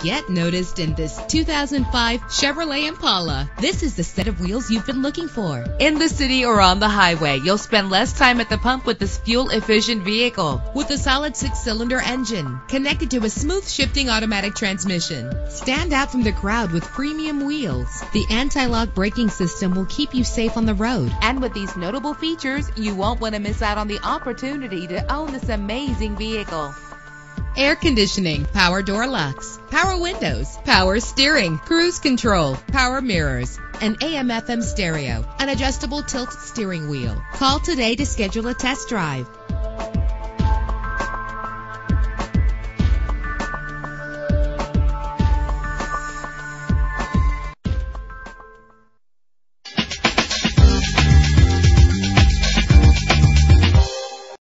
Get noticed in this 2005 Chevrolet Impala. This is the set of wheels you've been looking for. In the city or on the highway, you'll spend less time at the pump with this fuel-efficient vehicle. With a solid 6-cylinder engine connected to a smooth shifting automatic transmission. Stand out from the crowd with premium wheels. The anti-lock braking system will keep you safe on the road. And with these notable features, you won't want to miss out on the opportunity to own this amazing vehicle. Air conditioning, power door locks, power windows, power steering, cruise control, power mirrors, an AM/FM stereo, an adjustable tilt steering wheel. Call today to schedule a test drive.